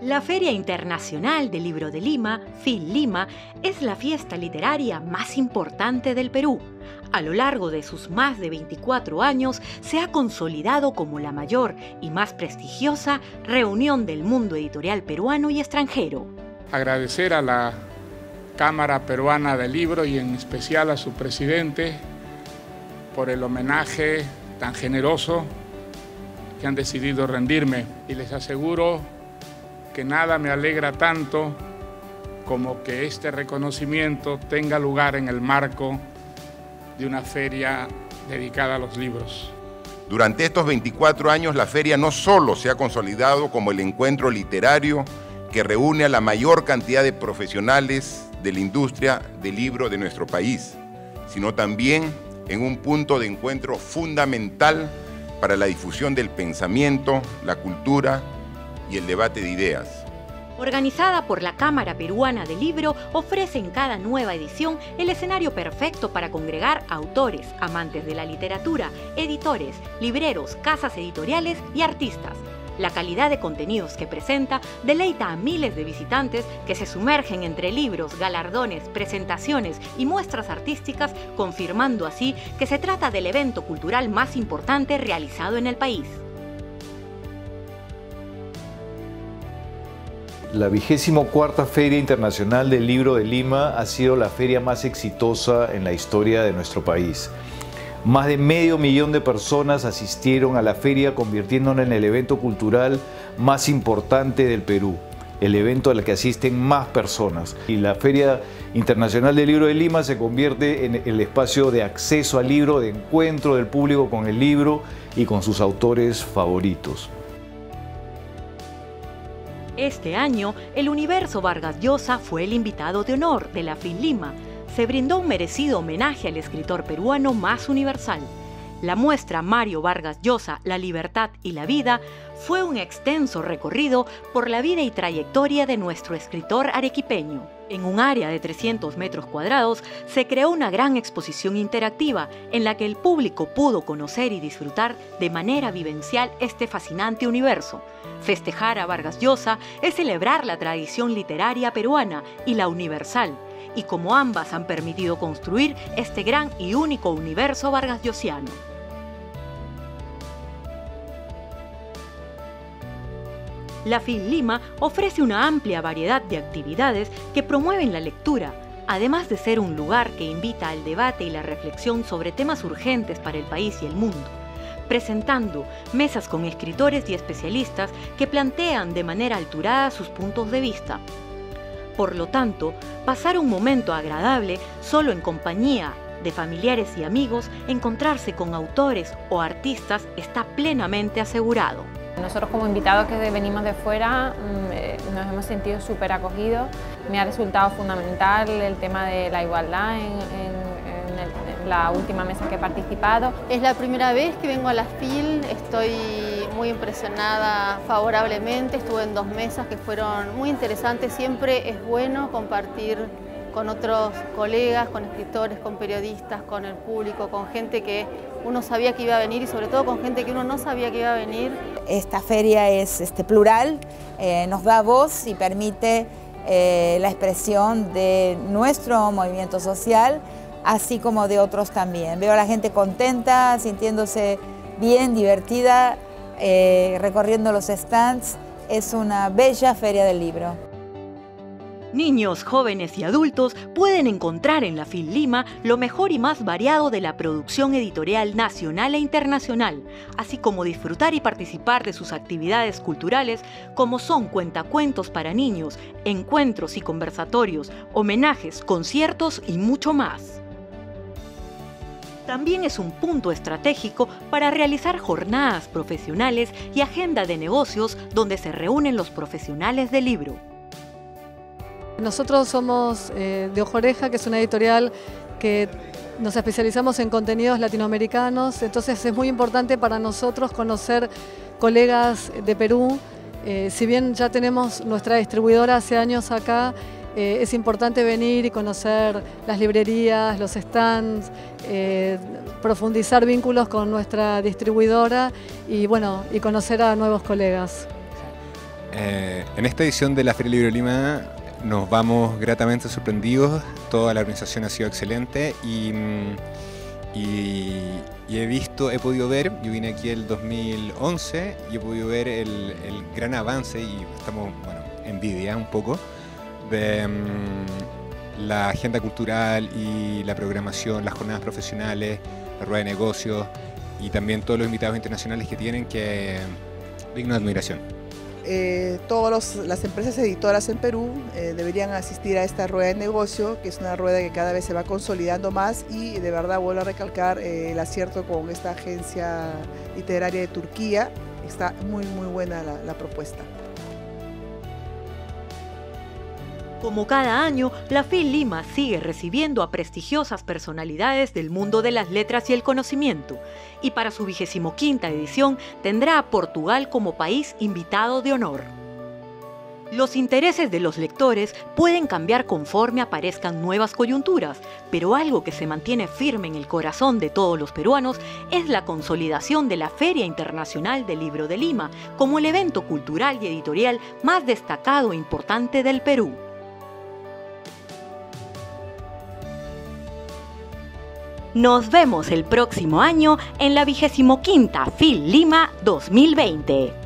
La Feria Internacional del Libro de Lima, FIL-Lima, es la fiesta literaria más importante del Perú. A lo largo de sus más de 24 años, se ha consolidado como la mayor y más prestigiosa reunión del mundo editorial peruano y extranjero. Agradecer a la Cámara Peruana del Libro y en especial a su presidente por el homenaje tan generoso que han decidido rendirme. Y les aseguro que nada me alegra tanto como que este reconocimiento tenga lugar en el marco de una feria dedicada a los libros. Durante estos 24 años, la feria no solo se ha consolidado como el encuentro literario que reúne a la mayor cantidad de profesionales de la industria del libro de nuestro país, sino también en un punto de encuentro fundamental para la difusión del pensamiento, la cultura y el debate de ideas. Organizada por la Cámara Peruana del Libro, ofrece en cada nueva edición el escenario perfecto para congregar autores, amantes de la literatura, editores, libreros, casas editoriales y artistas. La calidad de contenidos que presenta deleita a miles de visitantes que se sumergen entre libros, galardones, presentaciones y muestras artísticas, confirmando así que se trata del evento cultural más importante realizado en el país. La 24ª Feria Internacional del Libro de Lima ha sido la feria más exitosa en la historia de nuestro país. Más de 500.000 de personas asistieron a la feria, convirtiéndola en el evento cultural más importante del Perú, el evento al que asisten más personas. Y la Feria Internacional del Libro de Lima se convierte en el espacio de acceso al libro, de encuentro del público con el libro y con sus autores favoritos. Este año, el Universo Vargas Llosa fue el invitado de honor de la FIL-Lima. Se brindó un merecido homenaje al escritor peruano más universal. La muestra Mario Vargas Llosa, La Libertad y la Vida fue un extenso recorrido por la vida y trayectoria de nuestro escritor arequipeño. En un área de 300 metros cuadrados se creó una gran exposición interactiva en la que el público pudo conocer y disfrutar de manera vivencial este fascinante universo. Festejar a Vargas Llosa es celebrar la tradición literaria peruana y la universal, y como ambas han permitido construir este gran y único universo vargasllosiano. La FIL-Lima ofrece una amplia variedad de actividades que promueven la lectura, además de ser un lugar que invita al debate y la reflexión sobre temas urgentes para el país y el mundo, presentando mesas con escritores y especialistas que plantean de manera alturada sus puntos de vista. Por lo tanto, pasar un momento agradable solo en compañía de familiares y amigos, encontrarse con autores o artistas está plenamente asegurado. Nosotros como invitados que venimos de fuera nos hemos sentido súper acogidos. Me ha resultado fundamental el tema de la igualdad en la última mesa que he participado. Es la primera vez que vengo a la FIL, estoy muy impresionada favorablemente, estuve en 2 mesas que fueron muy interesantes. Siempre es bueno compartir con otros colegas, con escritores, con periodistas, con el público, con gente que uno sabía que iba a venir y sobre todo con gente que uno no sabía que iba a venir. Esta feria es plural, nos da voz y permite la expresión de nuestro movimiento social, así como de otros también. Veo a la gente contenta, sintiéndose bien, divertida, recorriendo los stands. Es una bella feria del libro. Niños, jóvenes y adultos pueden encontrar en la FIL-Lima lo mejor y más variado de la producción editorial nacional e internacional, así como disfrutar y participar de sus actividades culturales como son cuentacuentos para niños, encuentros y conversatorios, homenajes, conciertos y mucho más. También es un punto estratégico para realizar jornadas profesionales y agenda de negocios donde se reúnen los profesionales del libro. Nosotros somos de Ojo Oreja, que es una editorial que nos especializamos en contenidos latinoamericanos, entonces es muy importante para nosotros conocer colegas de Perú. Si bien ya tenemos nuestra distribuidora hace años acá, es importante venir y conocer las librerías, los stands, profundizar vínculos con nuestra distribuidora y, bueno, y conocer a nuevos colegas. En esta edición de la Feria del Libro de Lima nos vamos gratamente sorprendidos. Toda la organización ha sido excelente y he podido ver, yo vine aquí el 2011 y he podido ver el gran avance, y estamos, envidia un poco, de la agenda cultural y la programación, las jornadas profesionales, la rueda de negocios y también todos los invitados internacionales que tienen, que digno de admiración. Todas las empresas editoras en Perú deberían asistir a esta rueda de negocio, que es una rueda que cada vez se va consolidando más, y de verdad vuelvo a recalcar el acierto con esta agencia literaria de Turquía. Está muy buena la propuesta. Como cada año, la FIL Lima sigue recibiendo a prestigiosas personalidades del mundo de las letras y el conocimiento, y para su 25ª edición tendrá a Portugal como país invitado de honor. Los intereses de los lectores pueden cambiar conforme aparezcan nuevas coyunturas, pero algo que se mantiene firme en el corazón de todos los peruanos es la consolidación de la Feria Internacional del Libro de Lima como el evento cultural y editorial más destacado e importante del Perú. Nos vemos el próximo año en la 25ª FIL Lima 2020.